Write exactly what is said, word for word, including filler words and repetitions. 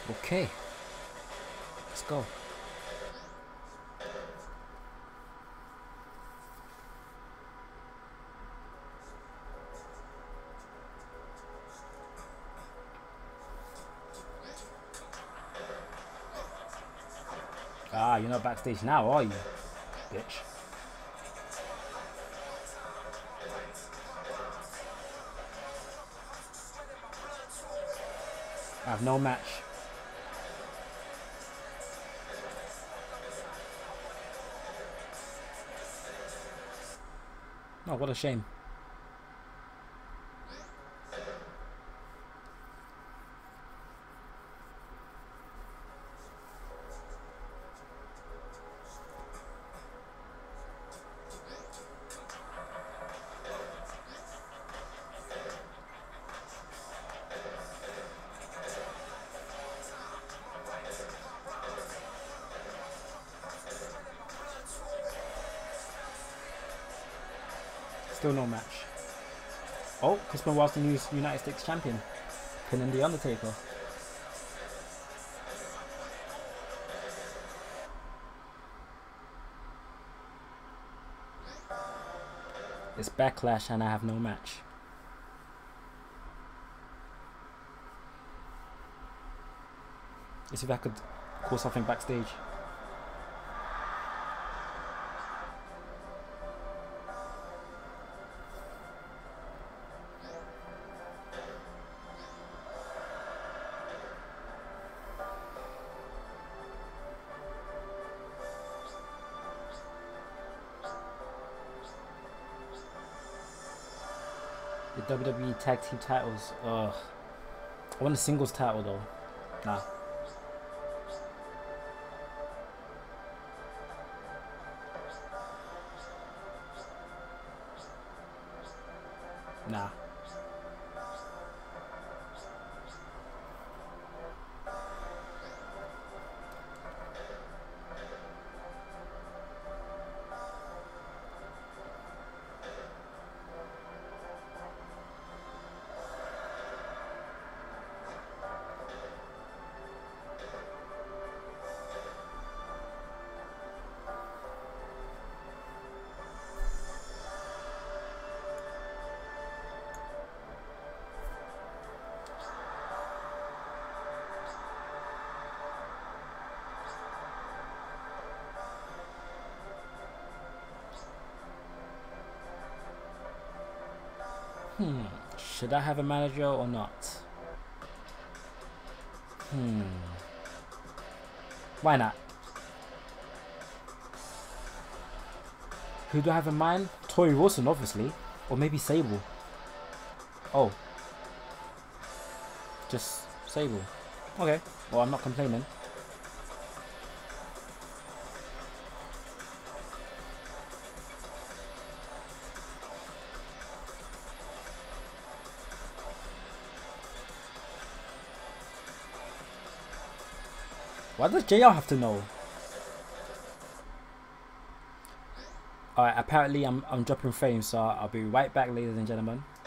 Okay. Let's go. Ah, you're not backstage now, are you, bitch? I have no match. Oh, what a shame. Still no match. Oh, Chris Benoit's the new United States champion, pinning the Undertaker. It's Backlash and I have no match. Let's see if I could call something backstage. The W W E Tag Team titles. Ugh. I want a singles title though. Nah. Nah. Hmm. Should I have a manager or not? Hmm. Why not? Who do I have in mind? Tori Wilson, obviously. Or maybe Sable. Oh. Just Sable. Okay. Well, I'm not complaining. Why does J R have to know? Alright, apparently I'm, I'm dropping frames, so I'll be right back, ladies and gentlemen.